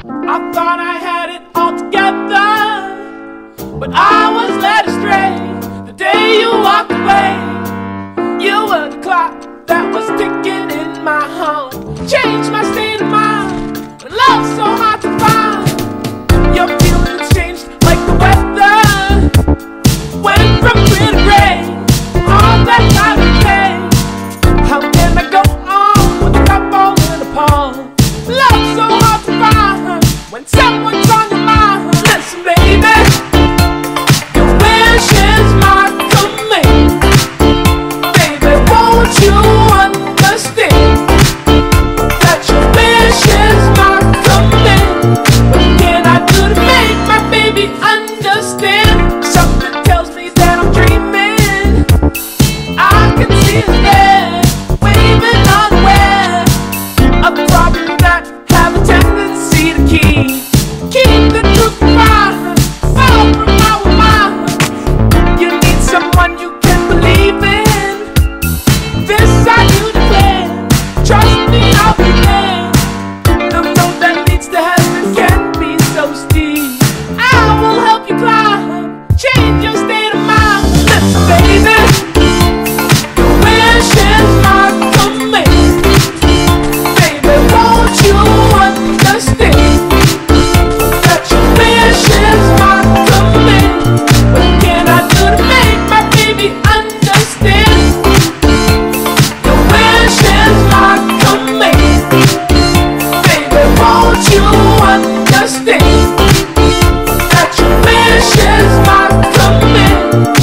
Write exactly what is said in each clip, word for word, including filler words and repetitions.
I thought I had it all together, but I was led astray the day you walked away. You were the clock that was ticking in my heart, changed my state of mind when love's so hard to find. Your feelings changed like the weather, went from clear to gray, all that time to pay. How can I go on with the cup falling apart? Love's so hard to find when someone's on your mind. Listen, baby, your wish is my command. Baby, won't you understand that your wish is my command? What can I do to make my baby understand? Something tells me that I'm dreaming. I can see his head waving unaware of problems that have a tendency to keep keep the truth behind, far from our minds. You need someone you can believe in. This I do declare. Trust me, I'll be there. The road that leads to heaven can be so steep. I will help you climb, change your state of mind. Listen, baby, your wish is my command. Baby, won't you understand that your wish is my command? What can I do to make my baby understand? Your wish is my command. Baby, won't you understand that your wish is my command?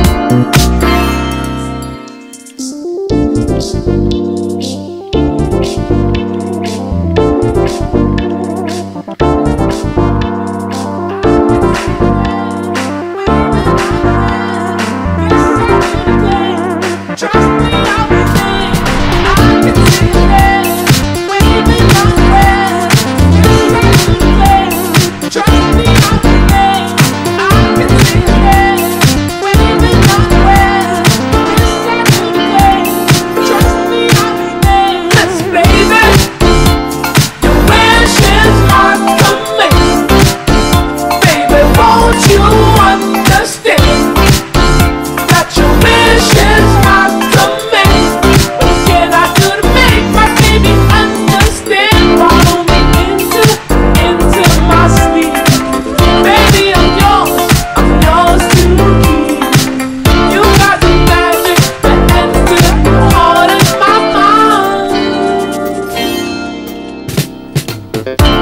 Trust me, I'll be there. I can see his head waving unaware. Yes, I do declare. Trust me, I'll be there. I can see his head waving unaware. Yes, I do declare. Trust me, I'll be there. Listen, baby, your wish is my command. Baby, won't you understand that your wish is my command? What can I do to make my baby understand? Follow me into, into my sleep. Baby, I'm yours, I'm yours to keep. You got the magic that enters the heart of my mind.